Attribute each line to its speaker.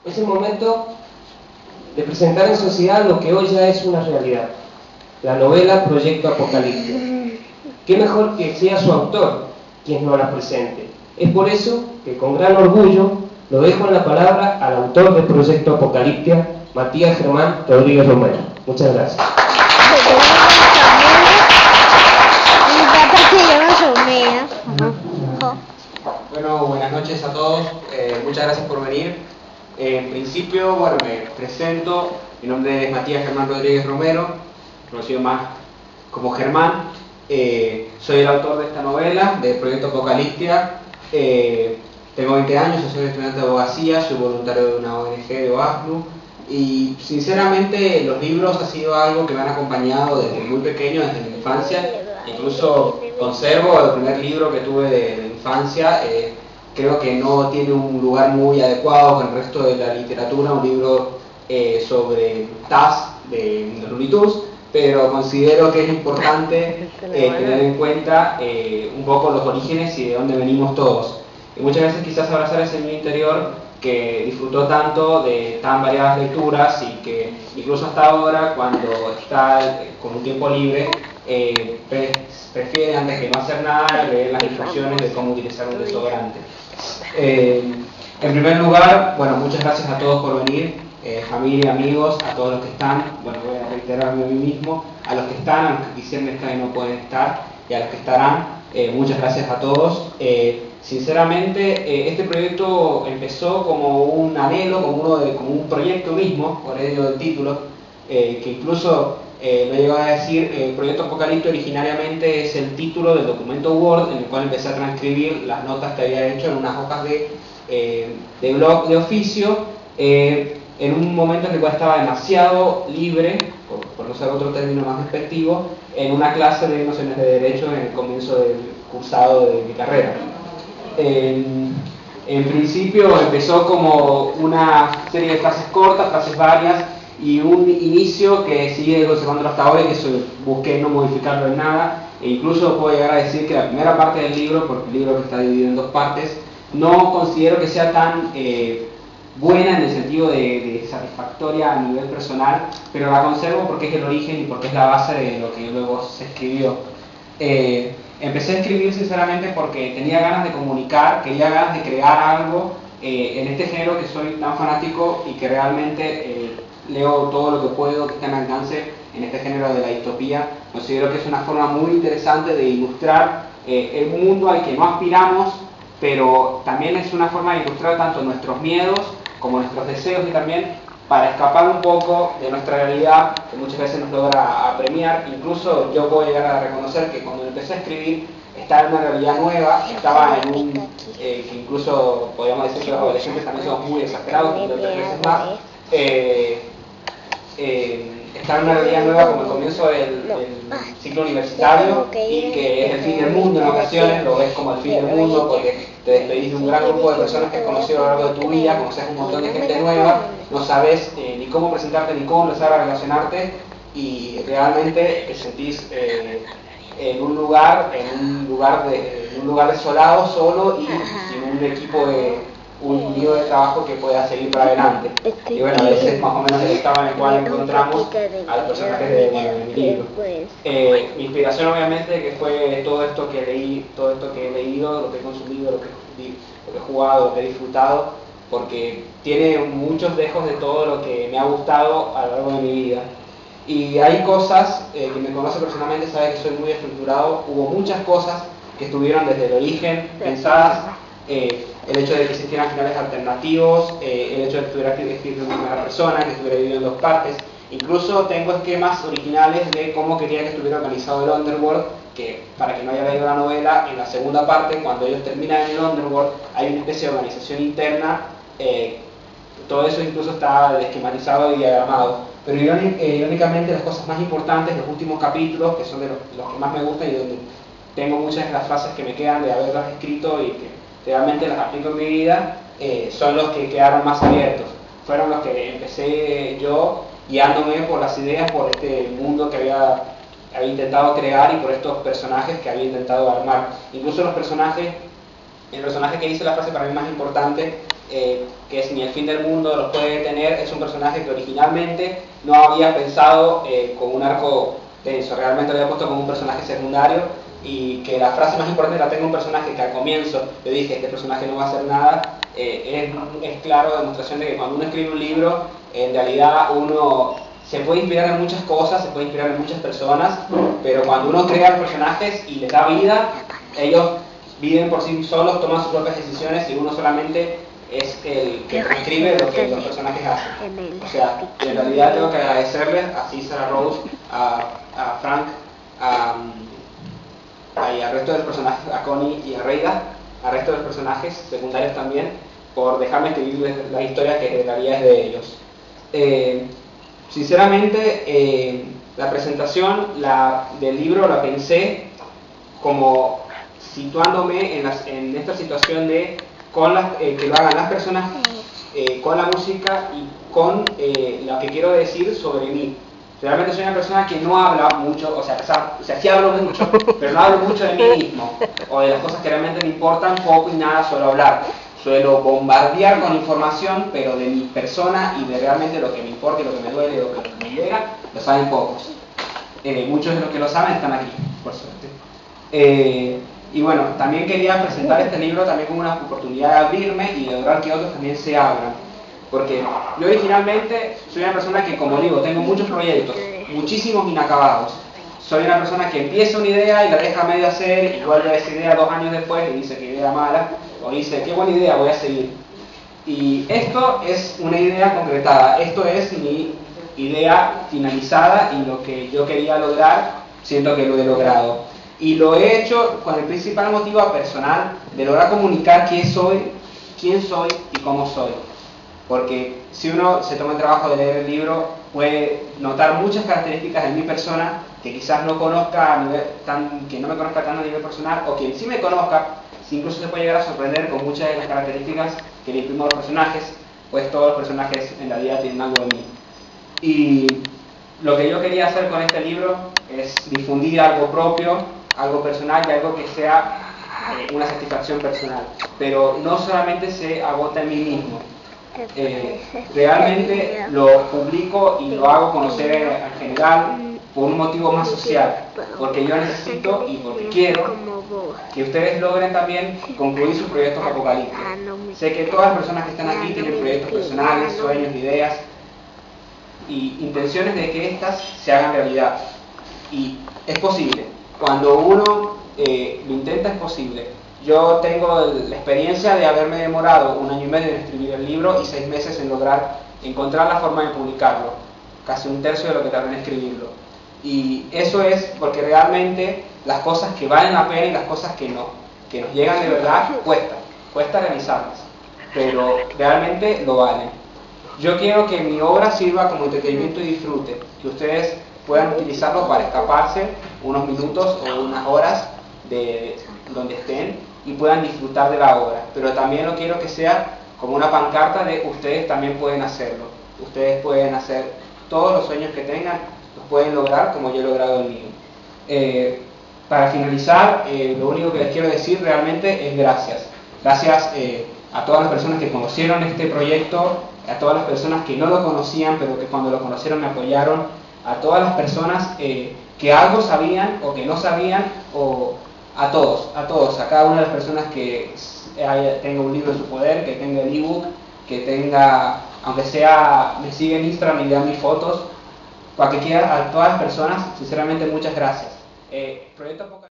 Speaker 1: Es el momento de presentar en sociedad lo que hoy ya es una realidad, la novela Proyecto Apocalipto. ¿Qué mejor que sea su autor quien nos la presente? Es por eso que con gran orgullo lo dejo en la palabra al autor de Proyecto Apocaliptia, Matías Germán Rodríguez Romero. Muchas gracias.
Speaker 2: Bueno, buenas noches a todos, muchas gracias por venir. En principio, bueno, me presento, mi nombre es Matías Germán Rodríguez Romero, conocido más como Germán. Soy el autor de esta novela, del Proyecto Apocaliptia. Tengo 20 años, soy estudiante de abogacía, soy voluntario de una ONG de OASNU y sinceramente los libros han sido algo que me han acompañado desde muy pequeño, desde mi infancia. Incluso conservo el primer libro que tuve de infancia. Creo que no tiene un lugar muy adecuado con el resto de la literatura, un libro sobre Taz de Looney Tunes, pero considero que es importante tener en cuenta un poco los orígenes y de dónde venimos todos. Y muchas veces quizás abrazar ese niño interior que disfrutó tanto de tan variadas lecturas y que incluso hasta ahora, cuando está con un tiempo libre, prefiere antes que no hacer nada leer las instrucciones de cómo utilizar un desodorante. En primer lugar, bueno, muchas gracias a todos por venir, familia, amigos, a todos los que están. Bueno, voy a reiterarme a mí mismo, a los que están, a los que quisieran estar y no pueden estar, y a los que estarán, muchas gracias a todos. Sinceramente, este proyecto empezó como un anhelo, como un proyecto mismo, por ello del título, que incluso lo llego a decir. El Proyecto Apocalipto originariamente es el título del documento Word en el cual empecé a transcribir las notas que había hecho en unas hojas de blog de oficio, en un momento en el cual estaba demasiado libre, por no usar otro término más despectivo, en una clase de nociones de derecho en el comienzo del cursado de mi carrera. En principio empezó como una serie de frases cortas, frases varias, y un inicio que sigue conservando hasta hoy, que busqué no modificarlo en nada, e incluso puedo llegar a decir que la primera parte del libro, porque el libro está dividido en dos partes, no considero que sea tan buena en el sentido de satisfactoria a nivel personal, pero la conservo porque es el origen y porque es la base de lo que luego se escribió. Empecé a escribir sinceramente porque tenía ganas de comunicar, quería ganas de crear algo en este género que soy tan fanático y que realmente leo todo lo que puedo que esté a mi alcance en este género de la distopía. Considero que es una forma muy interesante de ilustrar el mundo al que no aspiramos, pero también es una forma de ilustrar tanto nuestros miedos como nuestros deseos, y también para escapar un poco de nuestra realidad que muchas veces nos logra apremiar. Incluso yo puedo llegar a reconocer que cuando empecé a escribir estaba en una realidad nueva, estaba en un que incluso podríamos decir que los adolescentes también somos muy exagerados, y 3 veces más. Estar en una realidad nueva como el comienzo del ciclo universitario, y que es el fin del mundo en ocasiones, lo ves como el fin del mundo porque te despedís de un gran grupo de personas que has conocido a lo largo de tu vida, conoces un montón de gente nueva, no sabes ni cómo presentarte ni cómo empezar a relacionarte, y realmente te sentís en un lugar desolado, solo, y sin un equipo un lío de trabajo que pueda seguir para adelante. Y bueno, ese es más o menos el estado en el cual encontramos a los personajes de mi libro. Mi inspiración obviamente que fue todo esto que leí, todo esto que he leído, lo que he consumido, lo que he jugado, lo que he disfrutado, porque tiene muchos dejos de todo lo que me ha gustado a lo largo de mi vida. Y hay cosas, quien me conoce personalmente sabe que soy muy estructurado. Hubo muchas cosas que estuvieron desde el origen pensadas, el hecho de que existieran finales alternativos, el hecho de que estuviera escrito en primera persona, que estuviera dividido en 2 partes. Incluso tengo esquemas originales de cómo quería que estuviera organizado el Underworld, que para quien no haya leído la novela, en la segunda parte, cuando ellos terminan en el Underworld, hay una especie de organización interna. Todo eso incluso está esquematizado y diagramado. Pero irónicamente las cosas más importantes, los últimos capítulos, que son de los que más me gustan y donde tengo muchas de las frases que me quedan de haberlas escrito y que realmente las aplico en mi vida, son los que quedaron más abiertos. Fueron los que empecé yo guiándome por las ideas, por este mundo que había intentado crear y por estos personajes que había intentado armar. Incluso el personaje que dice la frase para mí más importante que es Ni el fin del mundo los puede detener, es un personaje que originalmente no había pensado con un arco denso, realmente lo había puesto como un personaje secundario, y que la frase más importante la tenga un personaje que al comienzo yo dije, este personaje no va a hacer nada, es claro demostración de que cuando uno escribe un libro, en realidad uno se puede inspirar en muchas cosas, se puede inspirar en muchas personas, pero cuando uno crea los personajes y les da vida, ellos viven por sí solos, toman sus propias decisiones y uno solamente es el que escribe lo que los personajes hacen. O sea, en realidad tengo que agradecerles a César, a Rose, a Frank, y al resto de los personajes, a Connie y a Reida, al resto de los personajes secundarios también, por dejarme escribir la historia que en realidad es de ellos. Sinceramente, la presentación del libro la pensé como situándome en esta situación de que lo hagan las personas con la música y con lo que quiero decir sobre mí. Realmente soy una persona que no habla mucho, o sea, sí hablo mucho, pero no hablo mucho de mí mismo, o de las cosas que realmente me importan, poco y nada suelo hablar. Suelo bombardear con información, pero de mi persona y de realmente lo que me importa y lo que me duele, lo que me llega, lo saben pocos. Muchos de los que lo saben están aquí, por suerte. Y bueno, también quería presentar este libro también como una oportunidad de abrirme y de lograr que otros también se abran. Porque yo originalmente soy una persona que, como digo, tengo muchos proyectos, muchísimos inacabados. Soy una persona que empieza una idea y la deja a medio hacer y vuelve a esa idea 2 años después y dice que idea mala, o dice, qué buena idea, voy a seguir. Y esto es una idea concretada, esto es mi idea finalizada y lo que yo quería lograr, siento que lo he logrado. Y lo he hecho con el principal motivo personal de lograr comunicar quién soy y cómo soy. Porque si uno se toma el trabajo de leer el libro, puede notar muchas características de mi persona que quizás no conozca que no me conozca tanto a nivel personal, o quien sí me conozca, incluso se puede llegar a sorprender con muchas de las características que le imprimo a los personajes, pues todos los personajes en la vida tienen algo de mí. Y lo que yo quería hacer con este libro es difundir algo propio, algo personal y algo que sea una satisfacción personal, pero no solamente se agota en mí mismo. Realmente lo publico y lo hago conocer en general por un motivo más social, porque yo necesito y porque quiero que ustedes logren también concluir sus proyectos apocalípticos. Sé que todas las personas que están aquí tienen proyectos personales, sueños, ideas y intenciones de que éstas se hagan realidad, y es posible. Cuando uno lo intenta, es posible. Yo tengo la experiencia de haberme demorado 1 año y medio en escribir el libro y 6 meses en lograr encontrar la forma de publicarlo, casi 1/3 de lo que tardé en escribirlo. Y eso es porque realmente las cosas que valen la pena y las cosas que nos llegan de verdad, cuesta realizarlas, pero realmente lo valen. Yo quiero que mi obra sirva como entretenimiento y disfrute, que ustedes puedan utilizarlo para escaparse unos minutos o unas horas de donde estén y puedan disfrutar de la obra, pero también lo quiero que sea como una pancarta de ustedes también pueden hacerlo, ustedes pueden hacer todos los sueños que tengan, los pueden lograr como yo he logrado el mío. Para finalizar, lo único que les quiero decir realmente es gracias a todas las personas que conocieron este proyecto, a todas las personas que no lo conocían pero que cuando lo conocieron me apoyaron, a todas las personas que algo sabían o que no sabían, o a todos, a cada una de las personas que tenga un libro en su poder, que tenga el ebook, que tenga, aunque sea, me sigue en Instagram y vean mis fotos, cualquiera, a todas las personas, sinceramente muchas gracias. Proyecto